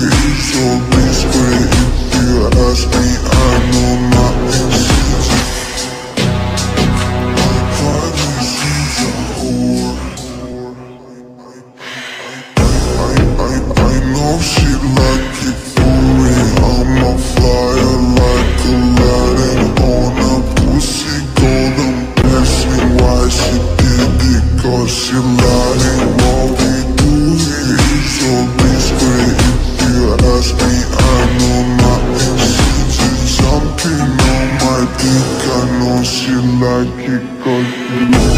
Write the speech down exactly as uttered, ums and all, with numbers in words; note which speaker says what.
Speaker 1: it, so desperate. If you ask me, I know my excuses. My privacy's a whore. I, I, I know she like it for me. I'm a flyer like Aladdin on a pussy golden blessing. Why she did it? Cause she lying. What we do here is so desperate. If you ask me, I know my excuses. Something on my dick, I know she like it cause she